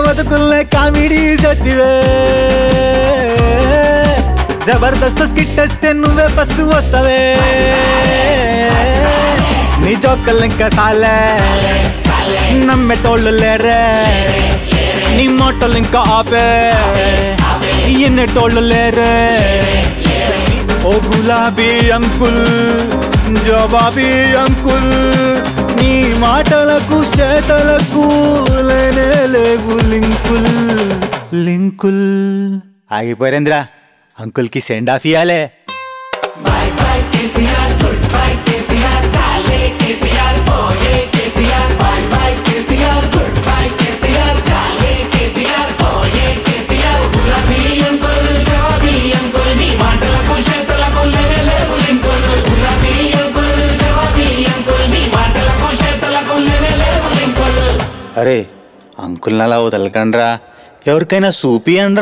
బతుకుల్నే comedy చేతివే Jabardasth skit వేస్తే నువ్వే ఫస్ట్ వస్తావే నీ జోకల్ ఇంకా సాలే నమ్మేటోళ్ళు లేరే నీ మోటలు ఇంకా ఆపే ఎన్నేటోళ్ళు లేరే ఓ గులాబీ అంకుల్ జవాబీ అంకుల్ నీ మాటలకు చేతలకు లేనే లేవు లింకుల్ లింకుల్ ఆగిపోయారేంద్రా అంకుల్ కి సెండ్ ఆఫ్ ఇయాలే bye bye KCR good bye KCR చాలే కేసీఆర్ పోయే KCR bye bye KCR good bye KCR చాలే కేసీఆర్ పోయే కేసీఆర్ గులాబీ అంకుల్ జవాబీ అంకుల్ నీ మాటలకు చేతలకు లేనే లేవు లింకుల్ గులాబీ అంకుల్ జవాబీ అంకుల్ నీ మాటలకు చేతలకు లేనే లేవు లింకుల్ అరే అంకుల్ నలా వదలకండ్రా ఎవరికైనా సూపి అండ్రా